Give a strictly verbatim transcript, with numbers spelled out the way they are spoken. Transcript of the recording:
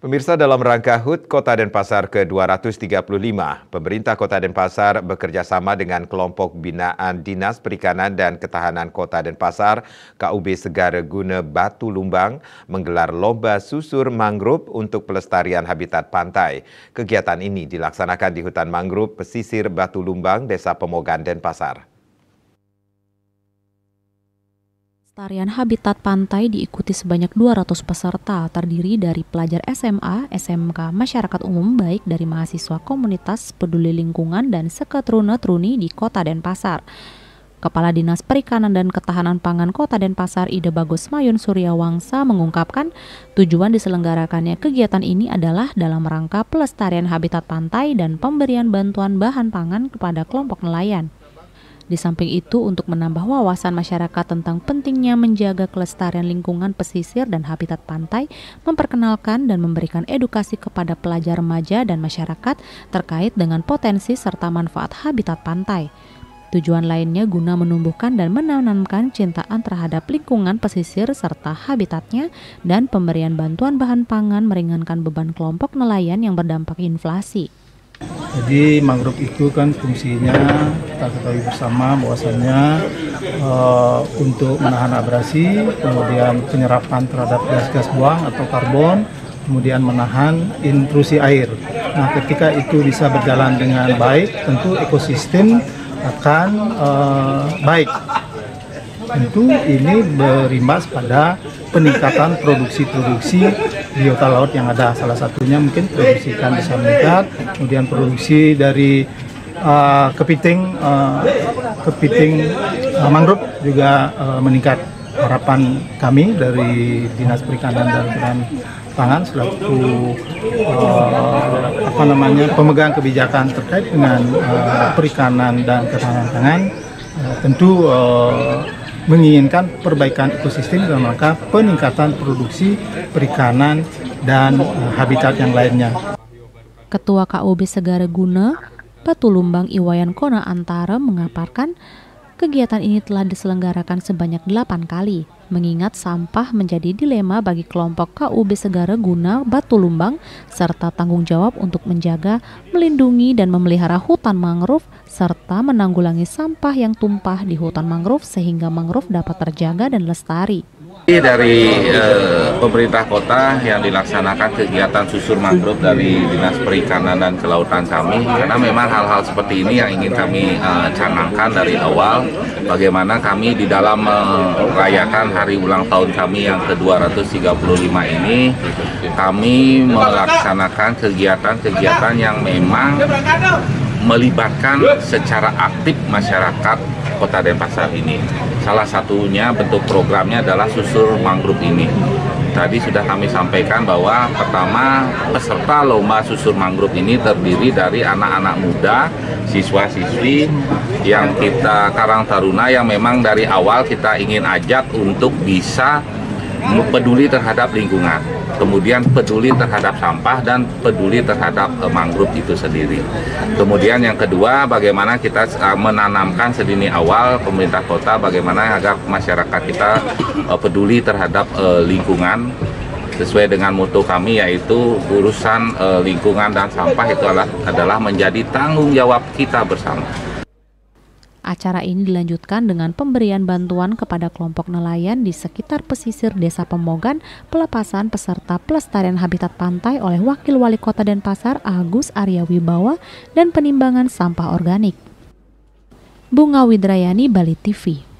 Pemirsa, dalam rangka H U T Kota Denpasar ke dua ratus tiga puluh lima, pemerintah Kota Denpasar bekerja sama dengan kelompok binaan Dinas Perikanan dan Ketahanan Kota Denpasar, K U B Segara Guna Batu Lumbang, menggelar lomba susur mangrove untuk pelestarian habitat pantai. Kegiatan ini dilaksanakan di hutan mangrove pesisir Batu Lumbang, Desa Pemogan, Denpasar. Pelestarian habitat pantai diikuti sebanyak dua ratus peserta, terdiri dari pelajar S M A, S M K, masyarakat umum, baik dari mahasiswa komunitas peduli lingkungan dan seketruna-truni di Kota Denpasar. Kepala Dinas Perikanan dan Ketahanan Pangan Kota Denpasar, Ida Bagus Mayun Suryawangsa, mengungkapkan tujuan diselenggarakannya kegiatan ini adalah dalam rangka pelestarian habitat pantai dan pemberian bantuan bahan pangan kepada kelompok nelayan. Di samping itu, untuk menambah wawasan masyarakat tentang pentingnya menjaga kelestarian lingkungan pesisir dan habitat pantai, memperkenalkan dan memberikan edukasi kepada pelajar remaja dan masyarakat terkait dengan potensi serta manfaat habitat pantai. Tujuan lainnya guna menumbuhkan dan menanamkan cintaan terhadap lingkungan pesisir serta habitatnya dan pemberian bantuan bahan pangan meringankan beban kelompok nelayan yang berdampak inflasi. Jadi mangrove itu kan fungsinya kita ketahui bersama bahwasannya uh, untuk menahan abrasi, kemudian penyerapan terhadap gas-gas buang atau karbon, kemudian menahan intrusi air. Nah, ketika itu bisa berjalan dengan baik, tentu ekosistem akan uh, baik. Tentu ini berimbas pada peningkatan produksi-produksi biota laut yang ada. Salah satunya mungkin produksi ikan bisa meningkat, kemudian produksi dari uh, kepiting uh, kepiting uh, mangrove juga uh, meningkat. Harapan kami dari Dinas Perikanan dan Ketahanan Pangan selaku uh, apa namanya pemegang kebijakan terkait dengan uh, perikanan dan ketahanan pangan uh, tentu uh, menginginkan perbaikan ekosistem dalam rangka peningkatan produksi perikanan dan uh, habitat yang lainnya. Ketua K U B Segara Guna Batu Lumbang Iwayan Kona Antara mengaparkan kegiatan ini telah diselenggarakan sebanyak delapan kali, mengingat sampah menjadi dilema bagi kelompok K U B Segara Guna Batu Lumbang serta tanggung jawab untuk menjaga, melindungi dan memelihara hutan mangrove serta menanggulangi sampah yang tumpah di hutan mangrove sehingga mangrove dapat terjaga dan lestari. Dari eh, pemerintah kota yang dilaksanakan kegiatan susur mangrove dari Dinas Perikanan dan Kelautan kami, karena memang hal-hal seperti ini yang ingin kami eh, canangkan dari awal, bagaimana kami di dalam merayakan hari ulang tahun kami yang ke dua ratus tiga puluh lima ini, kami melaksanakan kegiatan-kegiatan yang memang melibatkan secara aktif masyarakat Kota Denpasar ini. Salah satunya bentuk programnya adalah susur mangrove ini. Tadi sudah kami sampaikan bahwa pertama peserta lomba susur mangrove ini terdiri dari anak-anak muda, siswa-siswi yang kita Karang Taruna yang memang dari awal kita ingin ajak untuk bisa peduli terhadap lingkungan, kemudian peduli terhadap sampah dan peduli terhadap uh, mangrove itu sendiri. Kemudian yang kedua, bagaimana kita uh, menanamkan sedini awal pemerintah kota bagaimana agar masyarakat kita uh, peduli terhadap uh, lingkungan sesuai dengan mutu kami, yaitu urusan uh, lingkungan dan sampah itu adalah, adalah menjadi tanggung jawab kita bersama. Acara ini dilanjutkan dengan pemberian bantuan kepada kelompok nelayan di sekitar pesisir Desa Pemogan, pelepasan peserta pelestarian habitat pantai oleh Wakil Wali Kota Denpasar Agus Arya Wibawa, dan penimbangan sampah organik. Bunga Widrayani, Bali T V.